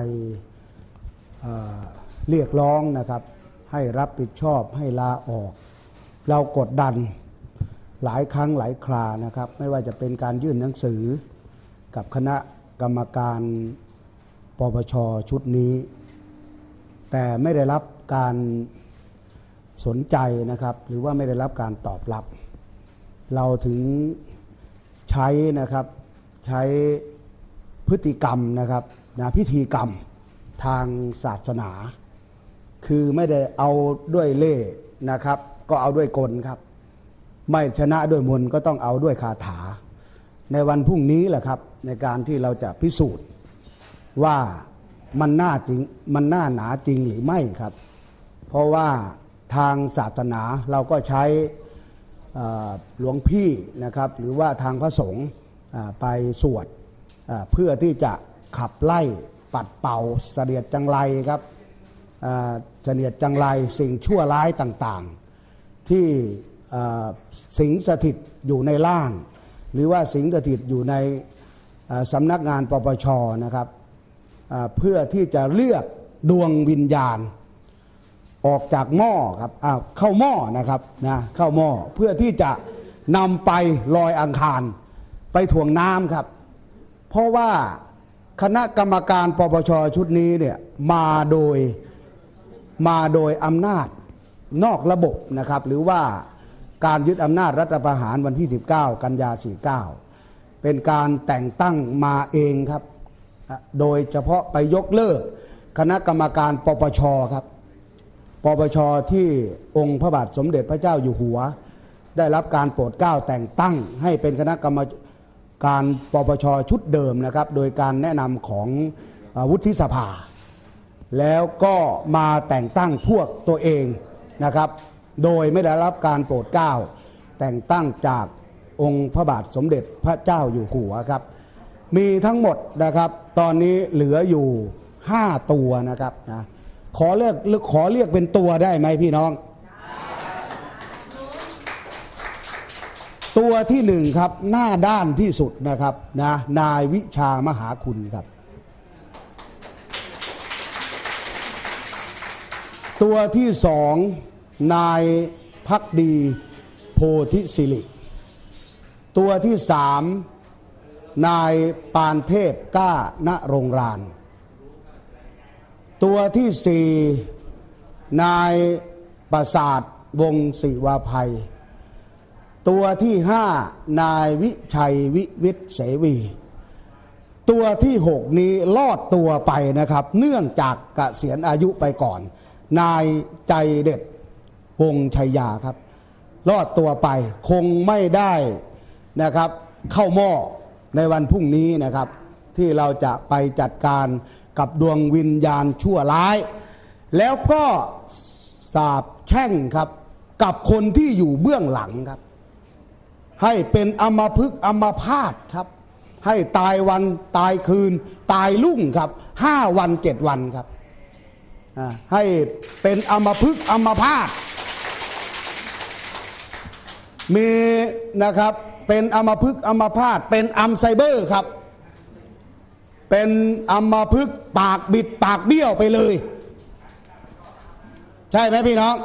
เรียกร้องนะครับให้รับผิดชอบให้ลาออกเรากดดันหลายครั้งหลายครานะครับไม่ว่าจะเป็นการยื่นหนังสือกับคณะกรรมการปปช.ชุดนี้แต่ไม่ได้รับการสนใจนะครับหรือว่าไม่ได้รับการตอบรับเราถึงใช้นะครับใช้พฤติกรรมนะครับพิธีกรรมทางศาสนาคือไม่ได้เอาด้วยเล่ห์นะครับก็เอาด้วยกลครับไม่ชนะด้วยมนต์ก็ต้องเอาด้วยคาถาในวันพรุ่งนี้แหละครับในการที่เราจะพิสูจน์ว่ามันน่าจริงมันน่าหนาจริงหรือไม่ครับเพราะว่าทางศาสนาเราก็ใช้หลวงพี่นะครับหรือว่าทางพระสงฆ์ไปสวดเพื่อที่จะขับไล่ปัดเป่าเสนียดจังไรครับเสนียดจังไรสิ่งชั่วร้ายต่างๆที่สิงสถิตอยู่ในร่างหรือว่าสิงสถิตอยู่ในสำนักงานปปช.นะครับเพื่อที่จะเรียกดวงวิญญาณออกจากหม้อครับเข้าหม้อนะครับนะเข้าหม้อเพื่อที่จะนำไปลอยอังคารไปถ่วงน้ำครับเพราะว่าคณะกรรมการปปช.ชุดนี้เนี่ยมาโดยอำนาจนอกระบบนะครับหรือว่าการยึดอำนาจรัฐประหารวันที่19กันยา49เป็นการแต่งตั้งมาเองครับโดยเฉพาะไปยกเลิกคณะกรรมการปปช.ครับปปช.ที่องค์พระบาทสมเด็จพระเจ้าอยู่หัวได้รับการโปรดเกล้าแต่งตั้งให้เป็นคณะกรรมการปปช.ชุดเดิมนะครับโดยการแนะนำของวุฒิสภาแล้วก็มาแต่งตั้งพวกตัวเองนะครับโดยไม่ได้รับการโปรดเกล้าแต่งตั้งจากองค์พระบาทสมเด็จพระเจ้าอยู่หัวครับมีทั้งหมดนะครับตอนนี้เหลืออยู่5ตัวนะครับนะขอเรียกเป็นตัวได้ไหมพี่น้องตัวที่1ครับหน้าด้านที่สุดนะครับนะนายวิชามหาคุณครับตัวที่2นายภักดีโพธิสิริตัวที่3นายปานเทพก้าณรงรานตัวที่4นายประสาทวงศ์ศิวาภัยตัวที่5นายวิชัยวิวิทย์เสวีตัวที่6นี้รอดตัวไปนะครับเนื่องจากเกษียณอายุไปก่อนนายใจเด็ดวงชัยยาครับรอดตัวไปคงไม่ได้นะครับเข้าหม้อในวันพรุ่งนี้นะครับที่เราจะไปจัดการกับดวงวิญญาณชั่วร้ายแล้วก็สาปแช่งครับกับคนที่อยู่เบื้องหลังครับให้เป็นอัมพฤกษ์อัมพาตครับให้ตายวันตายคืนตายรุ่งครับ5 วัน 7 วันครับให้เป็นอัมพฤกษ์อัมพาตมีนะครับเป็นอัมพฤกษ์อัมพาตเป็นอัมไซเบอร์ครับเป็นอัมพฤกษ์ปากบิดปากเบี้ยวไปเลยใช่ไหมพี่น้อง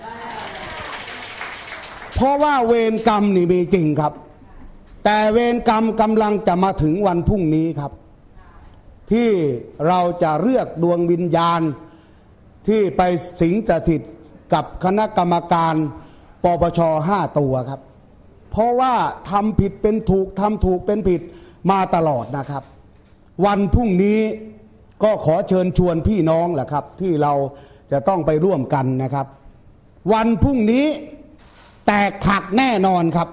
เพราะว่าเวรกรรมนี่มีจริงครับแต่เวรกรรมกำลังจะมาถึงวันพรุ่งนี้ครับที่เราจะเรียกดวงวิญญาณที่ไปสิงสถิตกับคณะกรรมการปปช5ตัวครับเพราะว่าทำผิดเป็นถูกทำถูกเป็นผิดมาตลอดนะครับวันพรุ่งนี้ก็ขอเชิญชวนพี่น้องแหละครับที่เราจะต้องไปร่วมกันนะครับวันพรุ่งนี้แตกหักแน่นอนครับ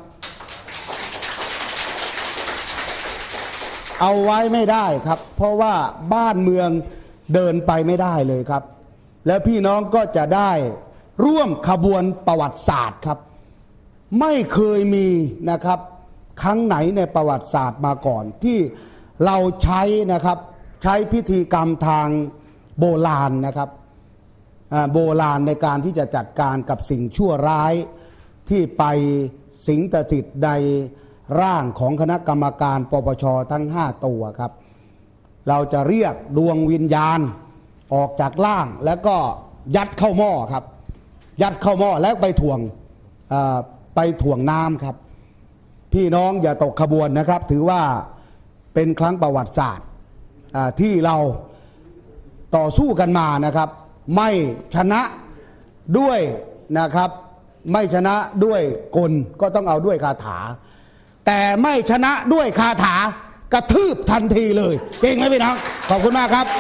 เอาไว้ไม่ได้ครับเพราะว่าบ้านเมืองเดินไปไม่ได้เลยครับและพี่น้องก็จะได้ร่วมขบวนประวัติศาสตร์ครับไม่เคยมีนะครับครั้งไหนในประวัติศาสตร์มาก่อนที่เราใช้นะครับใช้พิธีกรรมทางโบราณนะครับโบราณในการที่จะจัดการกับสิ่งชั่วร้ายที่ไปสิงสถิตในร่างของคณะกรรมการปปชทั้ง5ตัวครับเราจะเรียกดวงวิญญาณออกจากร่างแล้วก็ยัดเข้าหม้อครับยัดเข้าหม้อแล้วไปถ่วงน้ำครับพี่น้องอย่าตกขบวนนะครับถือว่าเป็นครั้งประวัติศาสตร์ที่เราต่อสู้กันมานะครับไม่ชนะด้วยนะครับไม่ชนะด้วยกลก็ต้องเอาด้วยคาถาแต่ไม่ชนะด้วยคาถากระทืบทันทีเลยเก่งไหมพี่น้องขอบคุณมากครับ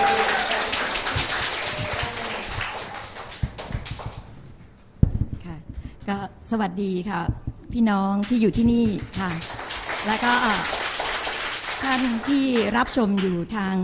ค่ะก็สวัสดีค่ะพี่น้องที่อยู่ที่นี่ค่ะแล้วก็ท่านที่รับชมอยู่ทาง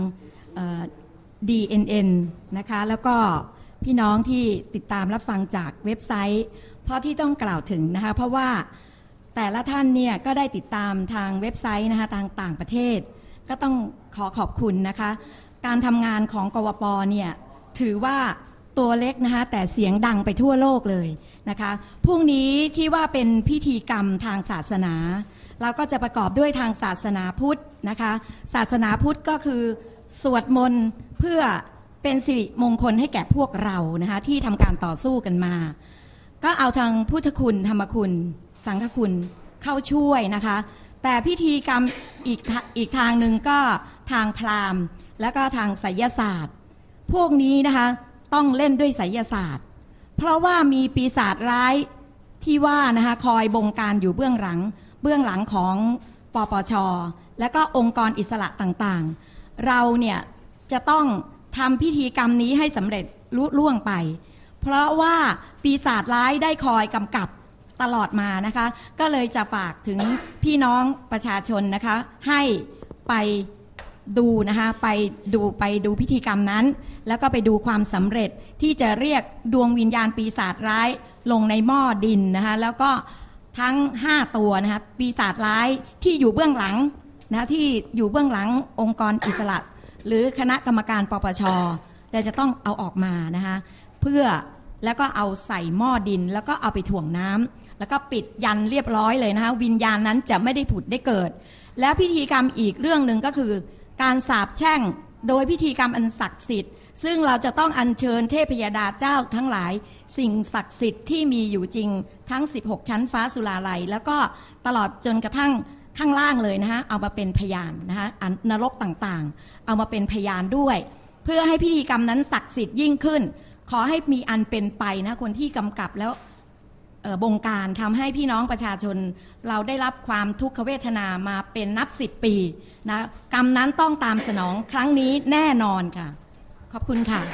DNN นะคะแล้วก็พี่น้องที่ติดตามรับฟังจากเว็บไซต์เพราะที่ต้องกล่าวถึงนะคะเพราะว่าแต่ละท่านเนี่ยก็ได้ติดตามทางเว็บไซต์นะคะทางต่างประเทศก็ต้องขอบคุณนะคะการทำงานของกวป.เนี่ยถือว่าตัวเล็กนะคะแต่เสียงดังไปทั่วโลกเลยนะคะพรุ่งนี้ที่ว่าเป็นพิธีกรรมทางศาสนาเราก็จะประกอบด้วยทางศาสนาพุทธนะคะศาสนาพุทธก็คือสวดมนต์เพื่อเป็นสิริมงคลให้แก่พวกเรานะคะที่ทำการต่อสู้กันมาก็เอาทางพุทธคุณธรรมคุณสังฆคุณเข้าช่วยนะคะแต่พิธีกรรมอีกทางหนึ่งก็ทางพราหมณ์แล้วก็ทางไสยศาสตร์พวกนี้นะคะต้องเล่นด้วยไสยศาสตร์เพราะว่ามีปีศาจร้ายที่ว่านะคะคอยบงการอยู่เบื้องหลังของปปช.และก็องค์กรอิสระต่างๆเราเนี่ยจะต้องทำพิธีกรรมนี้ให้สำเร็จลุล่วงไปเพราะว่าปีศาจร้ายได้คอยกำกับตลอดมานะคะก็เลยจะฝากถึงพี่น้องประชาชนนะคะให้ไปดูนะคะไปดูพิธีกรรมนั้นแล้วก็ไปดูความสำเร็จที่จะเรียกดวงวิญญาณปีศาจร้ายลงในหม้อดินนะคะแล้วก็ทั้ง5ตัวนะคะปีศาจร้ายที่อยู่เบื้องหลังนะที่อยู่เบื้องหลังองค์กรอิสระหรือคณะกรรมการปปช.เราจะต้องเอาออกมานะคะเพื่อแล้วก็เอาใส่หม้อดินแล้วก็เอาไปถ่วงน้ำแล้วก็ปิดยันเรียบร้อยเลยนะคะวิญญาณนั้นจะไม่ได้ผุดได้เกิดแล้วพิธีกรรมอีกเรื่องหนึ่งก็คือการสาปแช่งโดยพิธีกรรมอันศักดิ์สิทธิ์ซึ่งเราจะต้องอัญเชิญเทพยดาเจ้าทั้งหลายสิ่งศักดิ์สิทธิ์ที่มีอยู่จริงทั้ง16ชั้นฟ้าสุราลัยแล้วก็ตลอดจนกระทั่งข้างล่างเลยนะคะเอามาเป็นพยานนะคะนรกต่างๆเอามาเป็นพยานด้วยเพื่อให้พิธีกรรมนั้นศักดิ์สิทธิ์ยิ่งขึ้นขอให้มีอันเป็นไปนะคนที่กำกับแล้วบงการทำให้พี่น้องประชาชนเราได้รับความทุกขเวทนามาเป็นนับ10 ปีนะกรรมนั้นต้องตามสนองครั้งนี้แน่นอนค่ะขอบคุณค่ะ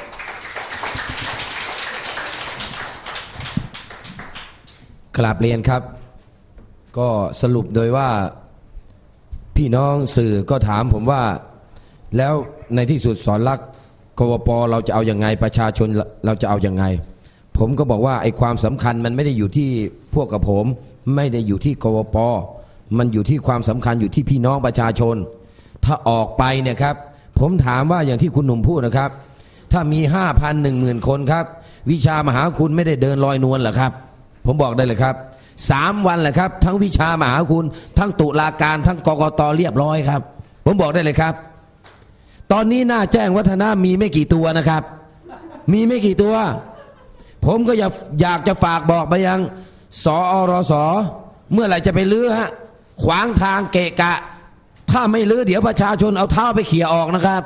กราบเรียนครับก็สรุปโดยว่าพี่น้องสื่อก็ถามผมว่าแล้วในที่สุดสอนรักกวป.เราจะเอาอย่างไงประชาชนเราจะเอาอย่างไงผมก็บอกว่าไอ้ความสำคัญมันไม่ได้อยู่ที่พวกกับผมไม่ได้อยู่ที่กวป.มันอยู่ที่ความสำคัญอยู่ที่พี่น้องประชาชนถ้าออกไปเนี่ยครับผมถามว่าอย่างที่คุณหนุ่มพูดนะครับถ้ามี 5,000 10,000 คนครับวิชามหาคุณไม่ได้เดินลอยนวลเหรอครับผมบอกได้เลยครับ3 วันแหละครับทั้งวิชามหาคุณทั้งตุลาการทั้งกกต.เรียบร้อยครับผมบอกได้เลยครับตอนนี้หน้าแจ้งวัฒนะมีไม่กี่ตัวนะครับมีไม่กี่ตัวผมก็อยากจะฝากบอกไปยังสอรส.เมื่อไหร่จะไปลื้อฮะขวางทางเกะกะถ้าไม่ลื้อเดี๋ยวประชาชนเอาเท้าไปเขี่ยออกนะครับ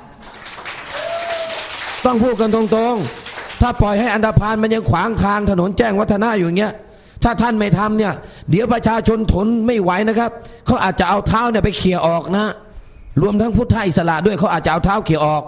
ต้องพูดกันตรงๆถ้าปล่อยให้อันธพาลมันยังขวางทางถนนแจ้งวัฒนะอยู่อย่างเงี้ยถ้าท่านไม่ทำเนี่ยเดี๋ยวประชาชนทนไม่ไหวนะครับเขาอาจจะเอาเท้าเนี่ยไปเขี่ยออกนะรวมทั้งพุทธอิสระด้วยเขาอาจจะเอาเท้าเขี่ยออก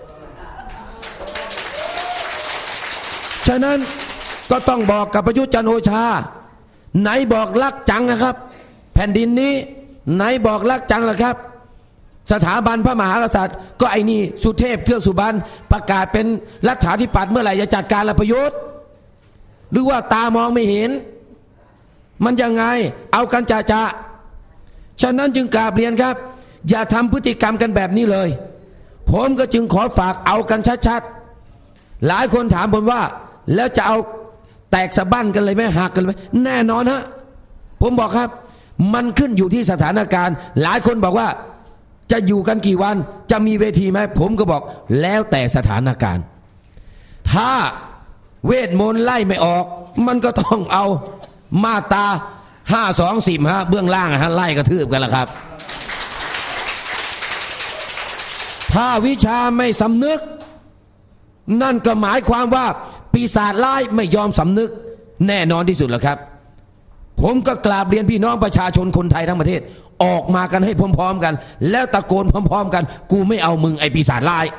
ฉะนั้นก็ต้องบอกกับประยุทธ์จันทร์โอชาไหนบอกรักจังนะครับแผ่นดินนี้ไหนบอกรักจังล่ะครับสถาบันพระมหากษัตริย์ก็ไอ้นี่สุเทพเทือกสุบรรณประกาศเป็นรัฐาธิปัตย์เมื่อไหร่จะจัดการละประยุทธ์หรือว่าตามองไม่เห็นมันยังไงเอากันจะฉะนั้นจึงกราบเรียนครับอย่าทำพฤติกรรมกันแบบนี้เลยผมก็จึงขอฝากเอากันชัดๆหลายคนถามผมว่าแล้วจะเอาแตกสะบั้นกันเลยไหมหักกันเลยไหมแน่นอนฮะผมบอกครับมันขึ้นอยู่ที่สถานการณ์หลายคนบอกว่าจะอยู่กันกี่วันจะมีเวทีไหมผมก็บอกแล้วแต่สถานการณ์ถ้าเวทมนต์ไล่ไม่ออกมันก็ต้องเอามาตรา520เบื้องล่างไล่กระทืบกันละครับถ้าวิชาไม่สำนึกนั่นก็หมายความว่าปีศาจร้ายไม่ยอมสำนึกแน่นอนที่สุดแล้วครับผมก็กราบเรียนพี่น้องประชาชนคนไทยทั้งประเทศออกมากันให้พร้อมๆกันแล้วตะโกนพร้อมๆกันกูไม่เอามึงไอ้ปีศาจร้าย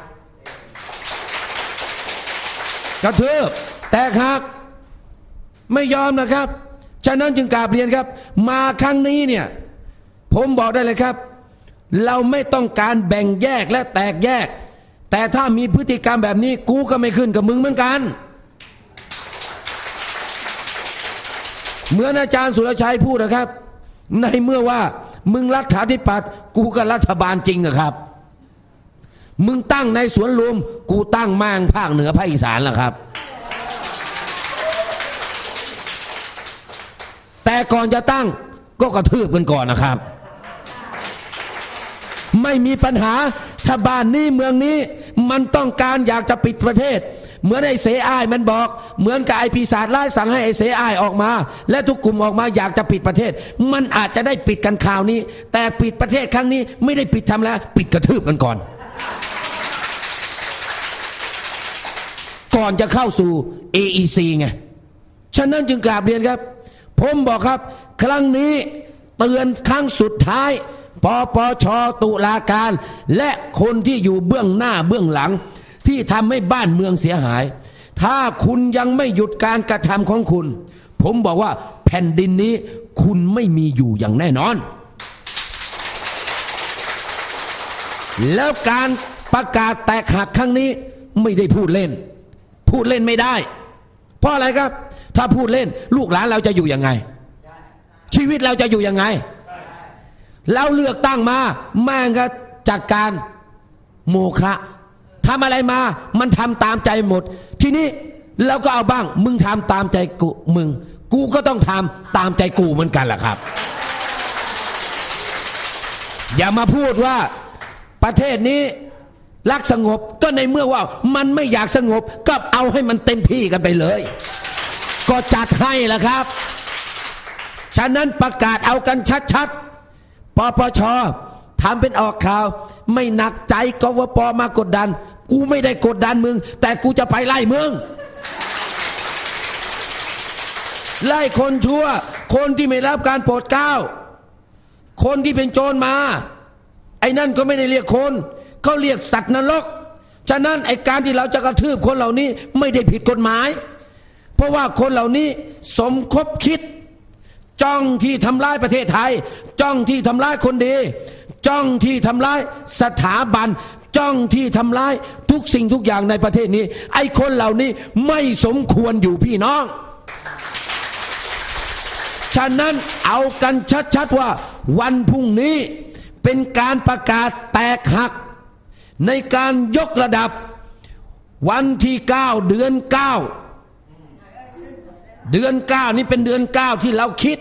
กระทืบแตกหักไม่ยอมนะครับฉะนั้นจึงกราบเรียนครับมาครั้งนี้เนี่ยผมบอกได้เลยครับเราไม่ต้องการแบ่งแยกและแตกแยกแต่ถ้ามีพฤติกรรมแบบนี้กูก็ไม่ขึ้นกับมึงเหมือนกันเหมือนอาจารย์สุรชัยพูดนะครับในเมื่อว่ามึงรัฐาธิปัตย์กูก็รัฐบาลจริงอะครับมึงตั้งในสวนลุมกูตั้งม่างภาคเหนือภาคอีสานล่ะครับแต่ก่อนจะตั้งก็กระทืบกันก่อนนะครับไม่มีปัญหาถ้าบ้านนี้เมืองนี้มันต้องการอยากจะปิดประเทศเหมือนไอ้เสอ้ายมันบอกเหมือนกับไอ้ปีศาจร้ายสั่งให้ไอ้เสอ้ายออกมาและทุกกลุ่มออกมาอยากจะปิดประเทศมันอาจจะได้ปิดกันคราวนี้แต่ปิดประเทศครั้งนี้ไม่ได้ปิดทำแล้วปิดกระทืบกันก่อนจะเข้าสู่ AEC ไงฉะนั้นจึงกราบเรียนครับผมบอกครับครั้งนี้เตือนครั้งสุดท้ายปปช.ตุลาการและคนที่อยู่เบื้องหน้าเบื้องหลังที่ทำให้บ้านเมืองเสียหายถ้าคุณยังไม่หยุดการกระทำของคุณผมบอกว่าแผ่นดินนี้คุณไม่มีอยู่อย่างแน่นอนแล้วการประกาศแตกหักครั้งนี้ไม่ได้พูดเล่นไม่ได้เพราะอะไรครับถ้าพูดเล่นลูกหลานเราจะอยู่ยังไงชีวิตเราจะอยู่ยังไงเราเลือกตั้งมาแม่งก็จัดการโมฆะทำอะไรมามันทำตามใจหมดทีนี้เราก็เอาบ้างมึงทำตามใจกูก็ต้องทำตามใจกูเหมือนกันแหละครับอย่ามาพูดว่าประเทศนี้รักสงบก็ในเมื่อว่ามันไม่อยากสงบก็เอาให้มันเต็มที่กันไปเลยก็จัดให้ละครับฉะนั้นประกาศเอากันชัดๆปปช.ทำเป็นออกข่าวไม่หนักใจกวป.มากดดันกูไม่ได้กดดันมึงแต่กูจะไปไล่มึงไล่คนชั่วคนที่ไม่รับการโปรดเกล้าคนที่เป็นโจรมาไอ้นั่นก็ไม่ได้เรียกคนเขาเรียกสัตว์นรกฉะนั้นไอ้การที่เราจะกระทืบคนเหล่านี้ไม่ได้ผิดกฎหมายเพราะว่าคนเหล่านี้สมคบคิดจ้องที่ทำร้ายประเทศไทยจ้องที่ทำร้ายคนดีจ้องที่ทำร้ายสถาบันจ้องที่ทำร้ายทุกสิ่งทุกอย่างในประเทศนี้ไอ้คนเหล่านี้ไม่สมควรอยู่พี่น้องฉะนั้นเอากันชัดๆว่าวันพรุ่งนี้เป็นการประกาศแตกหักในการยกระดับวันที่9เดือน9นี่เป็นเดือน9ที่เราคิด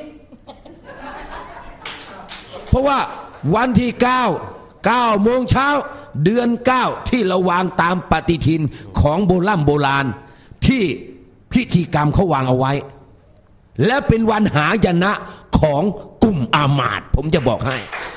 เพราะว่าวันที่9โมงเช้าเดือน9ที่เราวางตามปฏิทินของโบราณที่พิธีกรรมเขาวางเอาไว้และเป็นวันหายนะของกลุ่มอามาตย์ผมจะบอกให้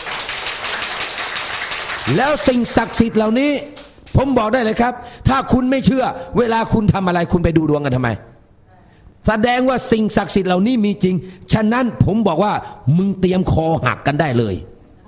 แล้วสิ่งศักดิ์สิทธิ์เหล่านี้ผมบอกได้เลยครับถ้าคุณไม่เชื่อเวลาคุณทำอะไรคุณไปดูดวงกันทำไมแสดงว่าสิ่งศักดิ์สิทธิ์เหล่านี้มีจริงฉะนั้นผมบอกว่ามึงเตรียมคอหักกันได้เลย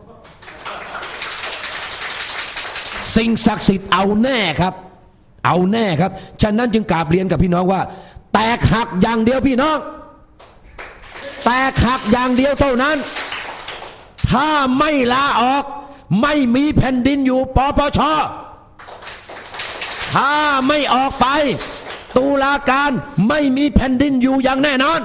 สิ่งศักดิ์สิทธิ์เอาแน่ครับเอาแน่ครับฉะนั้นจึงกราบเรียนกับพี่น้องว่าแตกหักอย่างเดียวพี่น้องแตกหักอย่างเดียวเท่านั้นถ้าไม่ลาออกไม่มีแผ่นดินอยู่ปปช.ถ้าไม่ออกไปตุลาการไม่มีแผ่นดินอยู่อย่างแน่นอน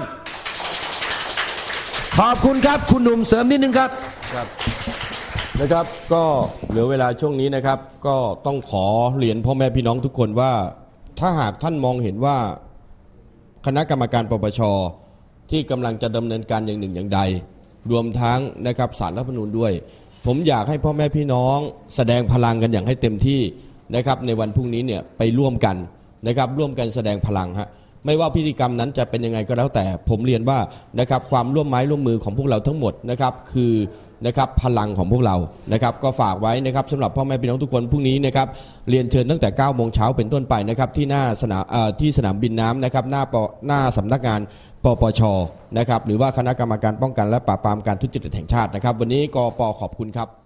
ขอบคุณครับคุณหนุ่มเสริมนิดนึงครับนะครับก็เหลือเวลาช่วงนี้นะครับก็ต้องขอเรียนพ่อแม่พี่น้องทุกคนว่าถ้าหากท่านมองเห็นว่าคณะกรรมการปปช.ที่กำลังจะดำเนินการอย่างหนึ่งอย่างใดรวมทั้งนะครับศาลรัฐธรรมนูญด้วยผมอยากให้พ่อแม่พี่น้องแสดงพลังกันอย่างให้เต็มที่นะครับในวันพรุ่งนี้เนี่ยไปร่วมกันนะครับร่วมกันแสดงพลังฮะไม่ว่าพิธีกรรมนั้นจะเป็นยังไงก็แล้วแต่ผมเรียนว่านะครับความร่วมไม้ร่วมมือของพวกเราทั้งหมดนะครับคือนะครับพลังของพวกเรานะครับก็ฝากไว้นะครับสำหรับพ่อแม่พี่น้องทุกคนพรุ่งนี้นะครับเรียนเชิญตั้งแต่ 9 โมงเช้าเป็นต้นไปนะครับที่หน้าสนามบินน้ำนะครับหน้าสำนักงานปปชนะครับหรือว่าคณะกรรมการป้องกันและปราบปรามการทุจริตแห่งชาตินะครับวันนี้กป.ขอบคุณครับ